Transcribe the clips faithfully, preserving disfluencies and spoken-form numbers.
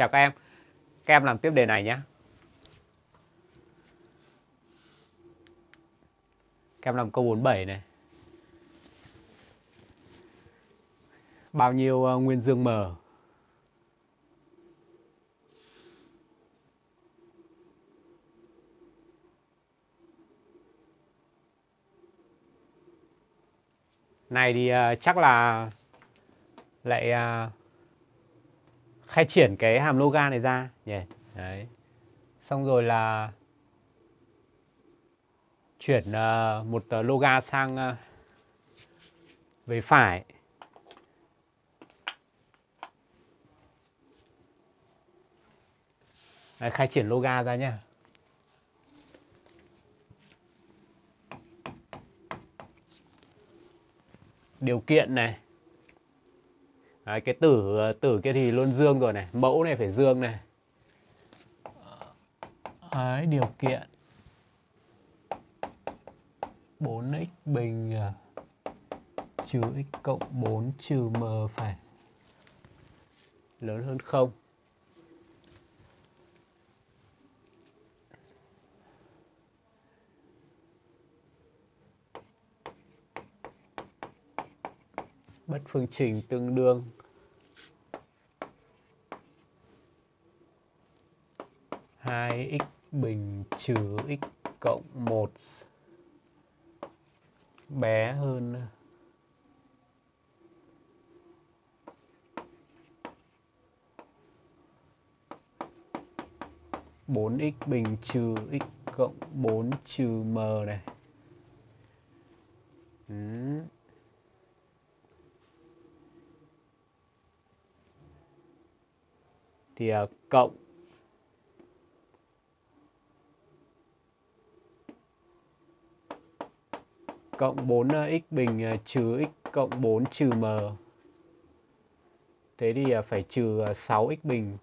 Chào các em. Các em làm tiếp đề này nhé. Các em làm câu bốn mươi bảy này. Bao nhiêu uh, nguyên dương M? Này thì uh, chắc là lại uh, khai triển cái hàm loga này ra nhỉ. Đấy. Xong rồi là chuyển uh, một uh, loga sang uh, về phải. Đấy, khai triển loga ra nhé. Điều kiện này. Đấy, cái tử tử kia thì luôn dương rồi này, mẫu này phải dương này. Đấy, điều kiện bốn x bình trừ x cộng bốn trừ m phải lớn hơn không. Bất phương trình tương đương hai x bình trừ x cộng một bé hơn bốn x bình trừ x cộng bốn trừ m này. Ừ. Thì uh, cộng cộng bốn x bình trừ x cộng bốn trừ m. Thế thì uh, phải trừ sáu x bình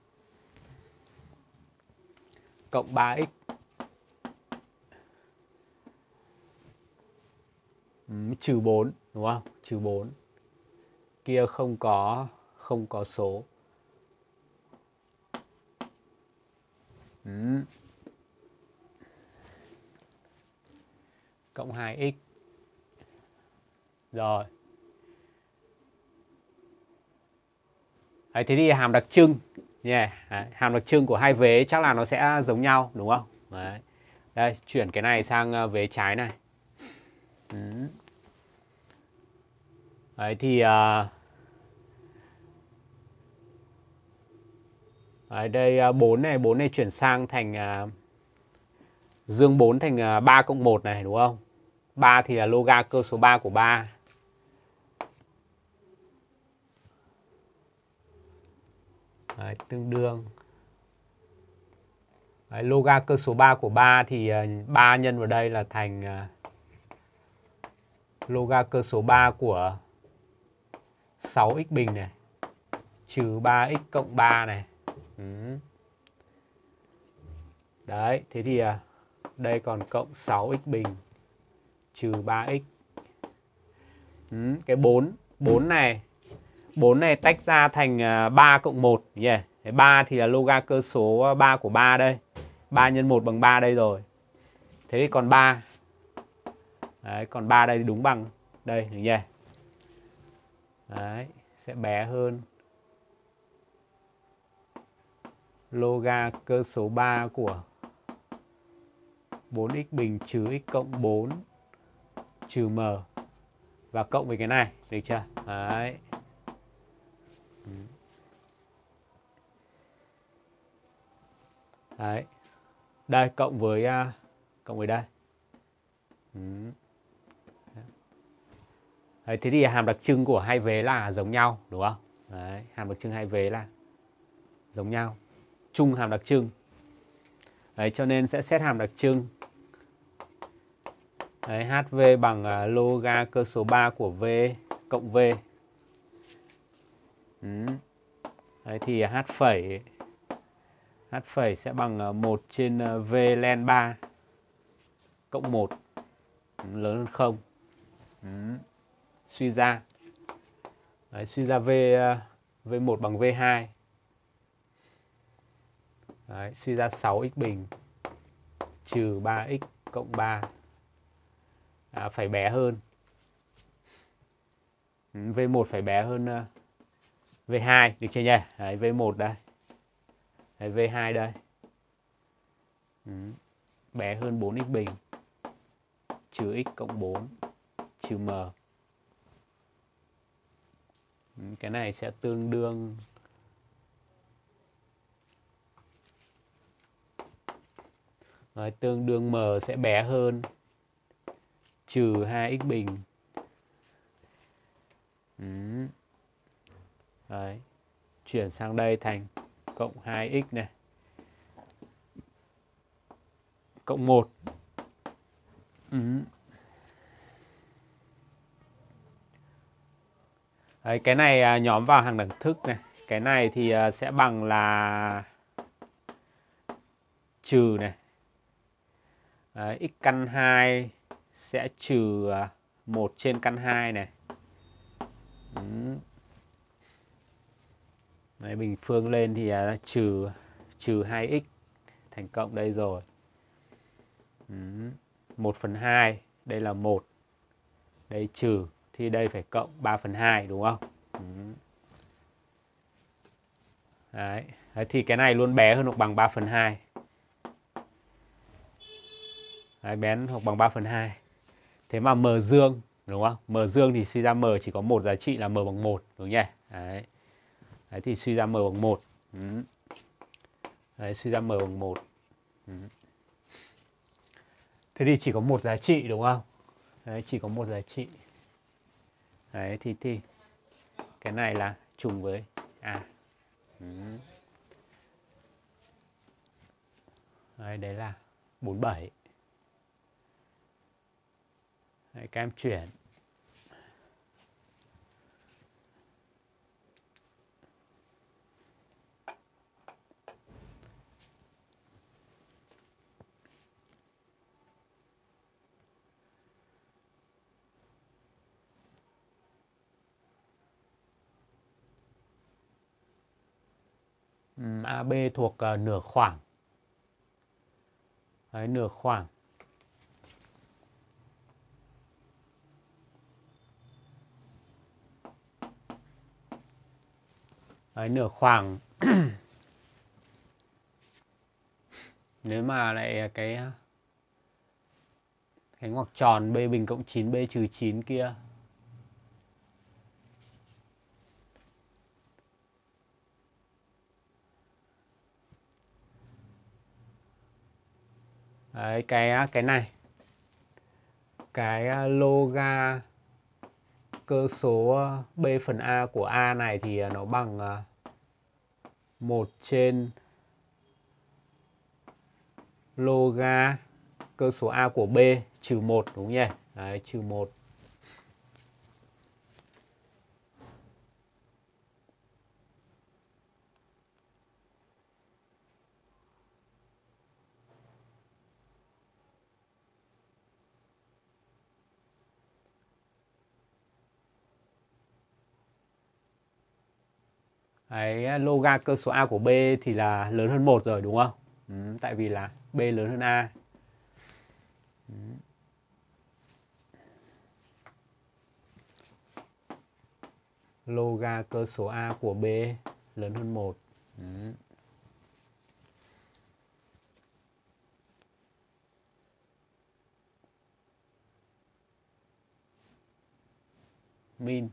cộng ba x ừ, trừ bốn, đúng không? Trừ bốn. Kia không có không có số. Ừ. Cộng hai x. Rồi. Đấy, thế thì hàm đặc trưng yeah. Đấy, hàm đặc trưng của hai vế chắc là nó sẽ giống nhau, đúng không? Đấy. Đây, chuyển cái này sang vế trái này. Ừ. Đấy thì uh, đấy, đây uh, bốn này, bốn này chuyển sang thành uh, dương bốn thành uh, ba cộng một này, đúng không? ba thì là loga cơ số ba của ba. Đấy, tương đương. Đấy, loga cơ số ba của ba thì uh, ba nhân vào đây là thành uh, loga cơ số ba của sáu x bình này trừ ba x cộng ba này. Ừ. Đấy, thế thì uh, đây còn cộng sáu x bình trừ ba x. Ừ, cái bốn, bốn này, bốn này tách ra thành uh, ba cộng một. Yeah. ba thì là loga cơ số ba của ba đây. ba nhân một bằng ba đây rồi. Thế thì còn ba. Đấy, còn ba đây đúng bằng đây, được chưa? Đấy, sẽ bé hơn loga cơ số ba của bốn x bình trừ x cộng bốn trừ m và cộng với cái này, được chưa? Đấy. Đấy. Đây cộng với uh, cộng với đây. Ừ. Đấy, thế thì hàm đặc trưng của hai vế là giống nhau, đúng không? Đấy, hàm đặc trưng hai vế là giống nhau, chung hàm đặc trưng. Đấy, cho nên sẽ xét hàm đặc trưng. Đấy, hát vê bằng uh, loga cơ số ba của V cộng V. Ừ. Đấy, thì H phẩy H phẩy sẽ bằng uh, một trên uh, V len ba cộng một lớn hơn không. Ừ. Suy ra. Đấy, suy ra V uh, V một bằng V hai. Đấy, suy ra sáu x bình trừ ba x cộng ba à, phải bé hơn. V một phải bé hơn uh, V hai, được chưa nhỉ? Đấy, V một đây. Đấy, V hai đây. Ừ. Bé hơn bốn x bình trừ x cộng bốn trừ m. Ừ, cái này sẽ tương đương Đấy, tương đương m sẽ bé hơn trừ hai x bình. Ừ. Đấy. Chuyển sang đây thành cộng hai x này cộng một. Ừ. Đấy, cái này nhóm vào hàng đẳng thức này. Cái này thì sẽ bằng là trừ này. Đấy, x căn hai sẽ trừ một trên căn hai này. Ừ. Đấy, bình phương lên thì uh, trừ trừ hai x thành cộng đây rồi. Ừ. một phần hai, đây là một. Đây trừ, thì đây phải cộng ba phần hai đúng không? Ừ. Đấy. Đấy, thì cái này luôn bé hơn hoặc bằng ba phần hai. Đấy, bé hơn hoặc bằng ba phần hai. Thế mà m dương, đúng không? M dương thì suy ra m chỉ có một giá trị là m bằng một, đúng nhỉ? Đấy. Đấy thì suy ra m bằng một. Ừ. Đấy, suy ra m bằng một. Ừ. Thế thì chỉ có một giá trị đúng không? Đấy, chỉ có một giá trị. Đấy thì, thì cái này là trùng với A. Ừ. Đấy, đấy là bốn mươi bảy. Đấy, các em chuyển. a bê thuộc uh, nửa khoảng. Đấy, nửa khoảng. Đấy, nửa khoảng. Nếu mà lại cái cái ngoặc tròn b bình cộng chín b trừ chín kia. Đấy, cái cái này. Cái loga cơ số b phần a của a này thì nó bằng một trên loga cơ số a của b trừ một, đúng nhỉ? Đấy, trừ một. Đấy, loga cơ số a của b thì là lớn hơn một rồi đúng không? Ừ, tại vì là b lớn hơn a. Ừ. Loga cơ số a của b lớn hơn một. Ừ. Min.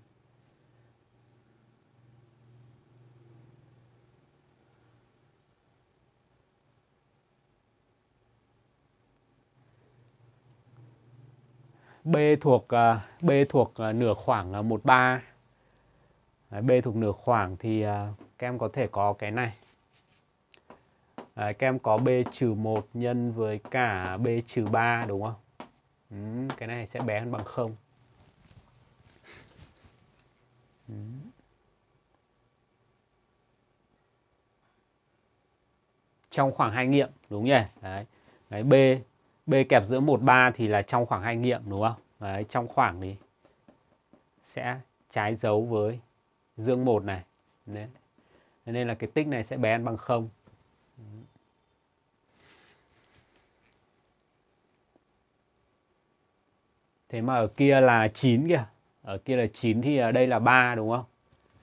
B thuộc B thuộc nửa khoảng là một phần ba. Đấy, B thuộc nửa khoảng thì các em có thể có cái này. Đấy, các em có b trừ một nhân với cả b trừ ba đúng không? Ừ, cái này sẽ bé hơn bằng không. Ừ. Trong khoảng hai nghiệm đúng nhỉ? Đấy. Đấy, B B kẹp giữa một ba thì là trong khoảng hai nghiệm đúng không? Đấy, trong khoảng thì sẽ trái dấu với dương một này. Đấy. Nên là cái tích này sẽ bé hơn bằng không. Thế mà ở kia là chín kìa. Ở kia là chín thì ở đây là ba đúng không?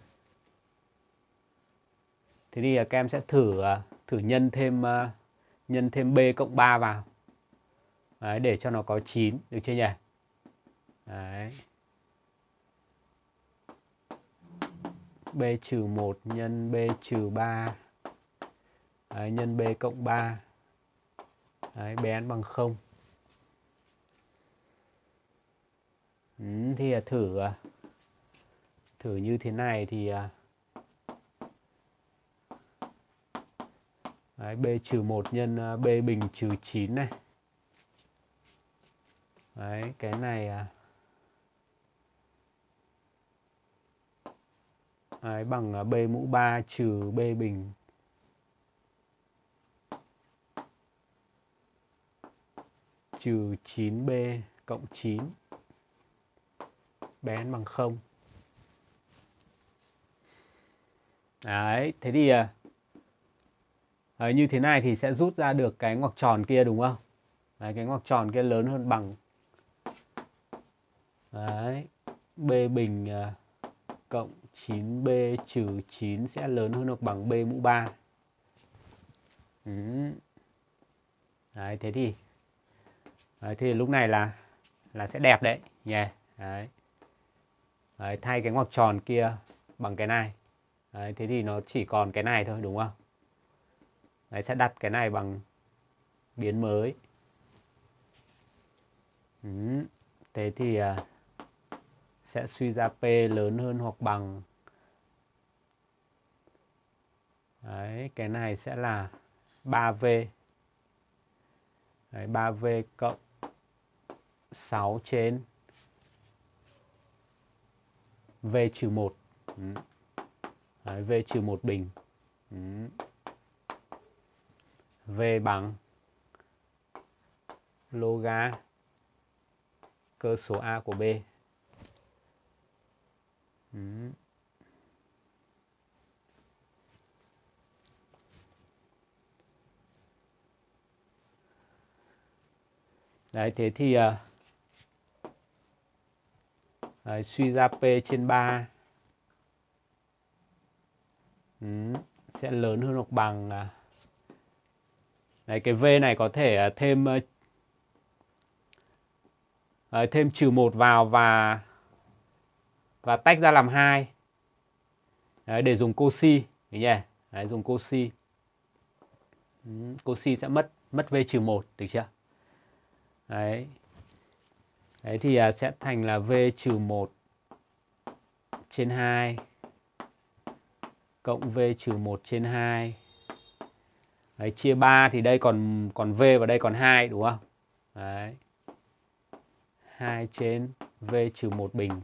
Thế thì các em sẽ thử thử nhân thêm nhân thêm b cộng ba vào. Đấy, để cho nó có chín, được chưa nhỉ? Đấy. B trừ một nhân b trừ ba. Đấy, nhân b cộng ba. Đấy, bé bằng không. Ừ, thì thử thử như thế này thì đấy, b trừ một nhân b bình trừ chín này. Đấy, cái này đấy, bằng b mũ ba trừ b bình trừ chín b cộng chín. Bé bằng không. Đấy, thế thì đấy, như thế này thì sẽ rút ra được cái ngoặc tròn kia đúng không? Đấy, cái ngoặc tròn kia lớn hơn bằng đấy, b bình uh, cộng chín b trừ chín sẽ lớn hơn hoặc bằng b mũ ba. Ừ. Đấy, thế thì đấy, thì lúc này là là sẽ đẹp đấy nhỉ. Yeah. Đấy. Đấy, thay cái ngoặc tròn kia bằng cái này. Đấy, thế thì nó chỉ còn cái này thôi đúng không? Đấy, sẽ đặt cái này bằng biến mới. Ừ. Thế thì uh, sẽ suy ra P lớn hơn hoặc bằng đấy, cái này sẽ là ba V. Đấy, ba V cộng sáu trên V trừ một. Ừ. Đấy, V trừ một bình. Ừ. V bằng loga cơ số A của B. Ừ. Đấy, thế thì uh, đấy, suy ra P trên ba ừ, sẽ lớn hơn hoặc bằng uh, đấy, cái V này có thể uh, thêm uh, uh, thêm trừ một vào và và tách ra làm hai. Đấy, để dùng cosi nhỉ? Đấy, dùng cosi. Ừ, cosi sẽ mất mất V trừ một, được chưa? Đấy. Đấy thì uh, sẽ thành là V trừ một trên hai cộng V trừ một trên hai. Đấy, chia ba thì đây còn còn V và đây còn hai đúng không? Đấy. hai trên V trừ một bình.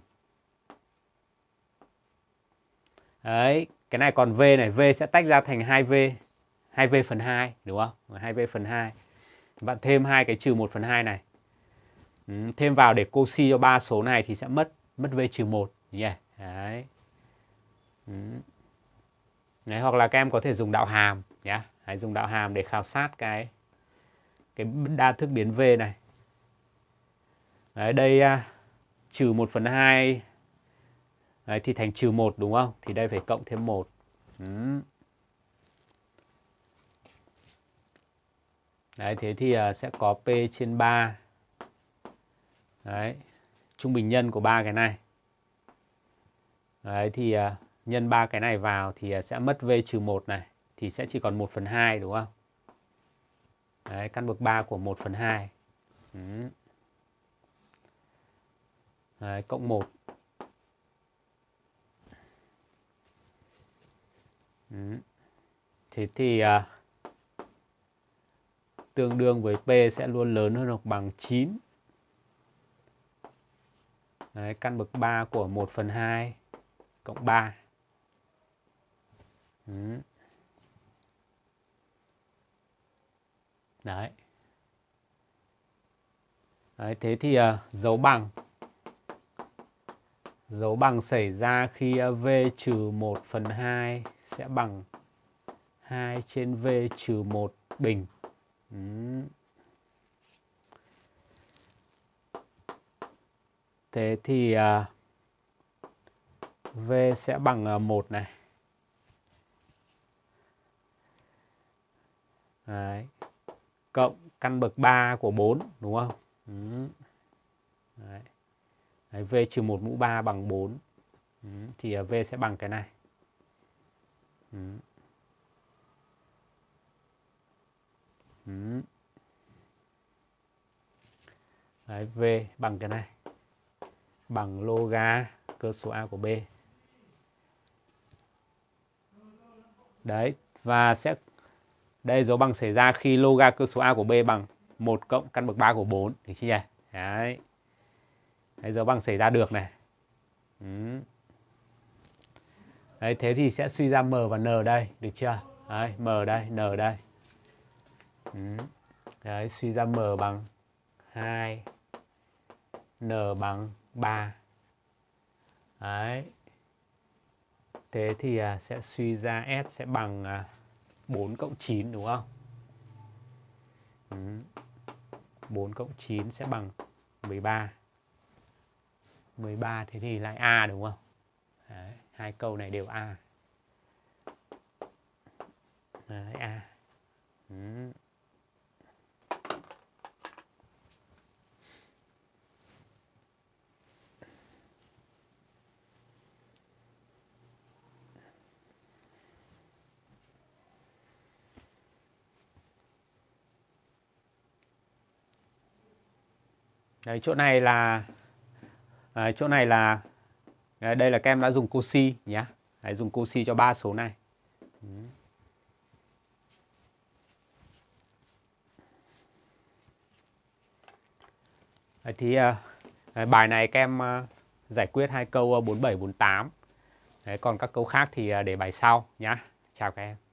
Đấy, cái này còn V này, V sẽ tách ra thành hai V. hai V phần hai đúng không? hai V phần hai. Bạn thêm hai cái trừ một phần hai này. Ừ, thêm vào để cosi cho ba số này thì sẽ mất mất V trừ một nhỉ? Đấy. Ừ. Đấy, hoặc là các em có thể dùng đạo hàm nhé. Hãy dùng đạo hàm để khảo sát cái cái đa thức biến V này. Đấy, đây uh, trừ một phần hai đấy, thì thành trừ một đúng không? Thì đây phải cộng thêm một. Ừ. Đấy, thế thì uh, sẽ có P trên ba. Đấy, trung bình nhân của ba cái này. Đấy, thì uh, nhân ba cái này vào thì uh, sẽ mất V trừ một này. Thì sẽ chỉ còn một phần hai đúng không? Đấy, căn bậc ba của một phần hai. Ừ. Đấy, cộng một. Ừ. Thế thì uh, tương đương với P sẽ luôn lớn hơn hoặc bằng chín. Đấy, căn bậc ba của một phần hai cộng ba. Ừ. Đấy. Đấy, thế thì uh, dấu bằng. Dấu bằng xảy ra khi uh, V trừ một phần hai sẽ bằng hai trên V trừ một bình. Ừ. Thế thì uh, V sẽ bằng uh, một này. Đấy. Cộng căn bậc ba của bốn, đúng không? Ừ. Đấy. Đấy, V trừ một mũ ba bằng bốn. Ừ. Thì uh, V sẽ bằng cái này. Ừ. Ừ. Đấy, V bằng cái này. Bằng loga cơ số A của B. Đấy, và sẽ đây dấu bằng xảy ra khi loga cơ số A của B bằng một cộng căn bậc ba của bốn, được chưa nhỉ? Đấy. Đấy, dấu bằng xảy ra được này. Ừ. Đấy, thế thì sẽ suy ra M và N đây, được chưa? Đấy, M đây, N đây. Ừ. Đấy, suy ra M bằng hai, N bằng ba. Đấy. Thế thì à, sẽ suy ra S sẽ bằng à, bốn cộng chín, đúng không? Ừ. bốn cộng chín sẽ bằng mười ba. mười ba thế thì lại A, đúng không? Đấy, hai câu này đều A. Đấy, A. Ừ. Đấy, chỗ này là đấy, chỗ này là đấy, đây là các em đã dùng cosi nhé. Đấy, dùng cosi cho ba số này. Ừ. Đấy, thì đấy, bài này các em uh, giải quyết hai câu uh, bốn bảy, bốn tám. Đấy, còn các câu khác thì uh, để bài sau nhé. Chào các em.